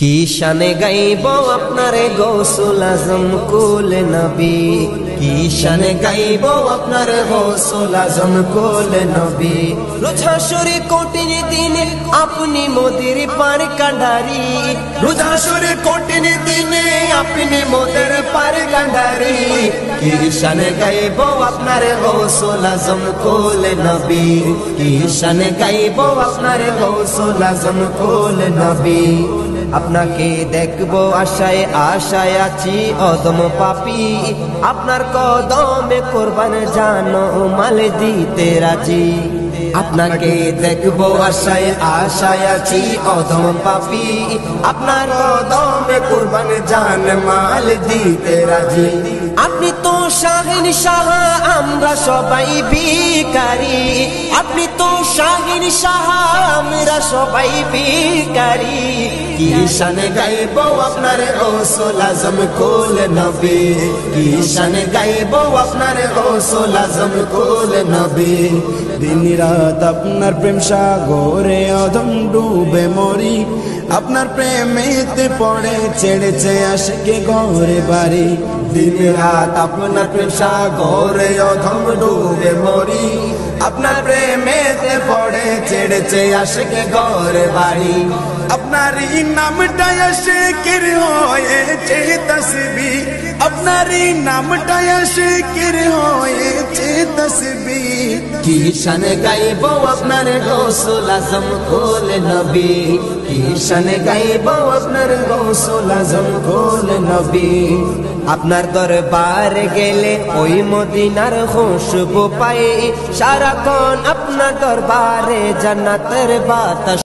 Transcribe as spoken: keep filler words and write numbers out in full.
কি শানে গাইব আপনারে গৌসুল আজম কুল নবী, কি শানে গাইব আপনারে গৌসুল আজম কুল নবী। রোজাশুরি কঠিন দিনে আপনি মোদের পার কান্ডারি, রোজাশুরি কঠিন দিনে আপনি মোদের পার কান্ডারি। কি শানে গাইব আপনারে গৌসুল আজম কুল নবী, কি শানে গাইব আপনারে গৌসুল আজম কুল নবী। আপনাকে দেখবো আশায় আশায় আছি অদম পাপী, আপনার কদমে কোরবান জানো মাল দিতে রাজি। আপনাকে দেখবো আশায় আশায় আছি অদম পাপী, আপনার কদমে কোরবান জান মাল দিতে রাজি। আপনি তো শাহিন শাহ আমরা সবাই ভিখারি, আপনি তো শাহিন শাহ আমরা সবাই ভিখারি। কি শানে গাইব আপনার গৌসুল আজম কুল নবী, কি শানে গাইব আপনার গৌসুল আজম কুল নবী। দিন রাত আপনার প্রেম সাগরে অধম ডুবে মরি, আপনার প্রেমেতে পড়ে ছেড়েছে আশিকে ঘরে বাড়ি। দিন রাত আপনার প্রেম সাগরে অধম ডুবে মরি, আপনার প্রেমেতে পড়ে ছেড়েছে আশিকে ঘরে বাড়ি। আপনারই নামটাই আশিকের হয়েছে তসবিহ, আপনারই নামটাই আশিকের হয়েছে তসবিহ। কি শানে গাইব আপনার গৌসুল আজম কুল নবী, কি শানে গাইব আপনার গৌসুল আজম কুল নবী। আপনার দরবার গেলে ওই মদিনার খুশবু পাই, সারাক্ষণ আপনার দরবারে জান্নাতের বাতাস